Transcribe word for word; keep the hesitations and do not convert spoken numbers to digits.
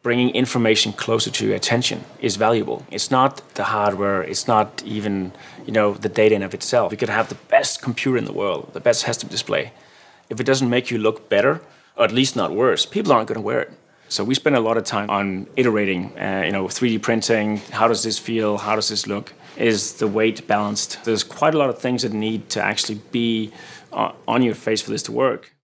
bringing information closer to your attention is valuable. It's not the hardware, it's not even, you know, the data in of itself. You could have the best computer in the world, the best head-up display. If it doesn't make you look better, or at least not worse, people aren't going to wear it. So we spend a lot of time on iterating, uh, you know, three D printing. How does this feel? How does this look? Is the weight balanced? There's quite a lot of things that need to actually be uh, on your face for this to work.